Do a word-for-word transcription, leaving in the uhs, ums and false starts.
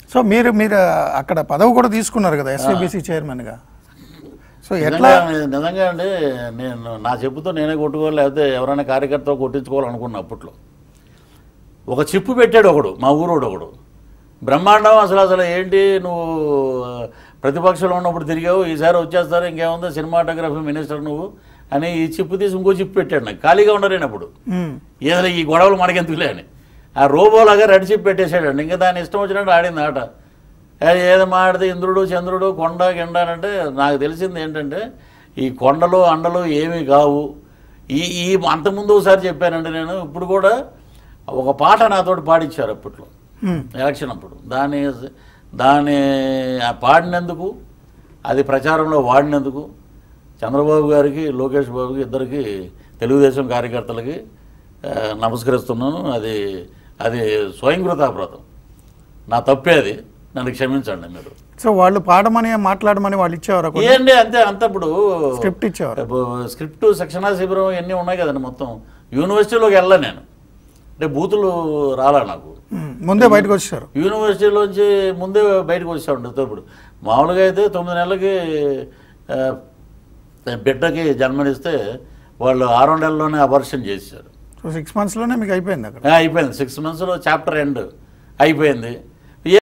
So మీరు మీరు అక్కడ పదవి కూడా తీసుకున్నారు కదా ఎస్వీబీసీ చైర్మన్గా. సో ఎట్లా నిజంగా అండి నేను నా చెప్పుతో నేనే కొట్టుకోవాలి లేకపోతే ఎవరైనా కార్యకర్త కొట్టించుకోవాలనుకున్నా. అప్పట్లో ఒక చిప్పు పెట్టాడు ఒకడు, మా ఊరోడు ఒకడు, బ్రహ్మాండం. అసలు అసలు ఏంటి నువ్వు ప్రతిపక్షంలో ఉన్నప్పుడు తిరిగావు, ఈసారి వచ్చేస్తారు ఇంకేముంది సినిమాటోగ్రఫీ మినిస్టర్ నువ్వు అని ఈ చిప్పు తీసి ఇంకో చిప్పు పెట్టాడు. నాకు ఖాళీగా ఉండలేనప్పుడు ఏదో ఈ గొడవలు మనకెందుకులే అని ఆ రోబోలాగా రెడ్ చిప్ పెట్టేశాడండి. ఇంకా దాని ఇష్టం వచ్చినట్టు ఆడింది ఆట. ఏదో మాడితే ఇంద్రుడు చంద్రుడు కొండ గిండ అంటే నాకు తెలిసింది ఏంటంటే ఈ కొండలు అండలు ఏమీ కావు. ఈ ఈ అంతకుముందు ఒకసారి చెప్పానండి నేను. ఇప్పుడు కూడా ఒక పాట నాతోటి పాడించారు అప్పట్లో ఎలక్షన్ అప్పుడు. దాని దాన్ని పాడినందుకు అది ప్రచారంలో వాడినందుకు చంద్రబాబు గారికి లోకేష్ బాబుకి ఇద్దరికి తెలుగుదేశం కార్యకర్తలకి నమస్కరిస్తున్నాను. అది అది స్వయంకృతాపరాధం, నా తప్పే, అది నన్ను క్షమించండి మీరు. సో వాళ్ళు పాడమని మాట్లాడమని వాళ్ళు ఇచ్చేవారు ఏంటి అంతే అంత. ఇప్పుడు స్క్రిప్ట్ ఇచ్చేవారు, స్క్రిప్ట్ శిక్షణా శిబిరం ఇవన్నీ ఉన్నాయి కదండి. మొత్తం యూనివర్సిటీలోకి వెళ్ళా నేను, అంటే బూతులు రాలా నాకు. ముందే బయటకు వచ్చారు యూనివర్సిటీలోంచి, ముందే బయటకు వచ్చాడు. ఇప్పుడు మామూలుగా అయితే తొమ్మిది నెలలకి బిడ్డకి జన్మనిస్తే వాళ్ళు ఆరు నెలల్లోనే అబార్షన్ చేశారు. సో సిక్స్ మంత్స్లోనే మీకు అయిపోయింది అక్కడ. అయిపోయింది సిక్స్ మంత్స్లో చాప్టర్ ఎండ్ అయిపోయింది.